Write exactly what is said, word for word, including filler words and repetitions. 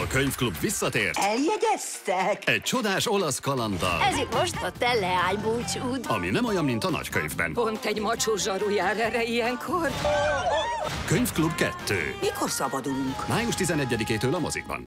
A könyvklub visszatért. Eljegyeztek? Egy csodás olasz kalanddal. Ez itt most a te leánybúcsúd. Ami nem olyan, mint a nagykönyvben. Pont egy macsó zsaru jár erre ilyenkor. Könyvklub kettő. Mikor szabadulunk? május tizenegyedikétől a mozikban.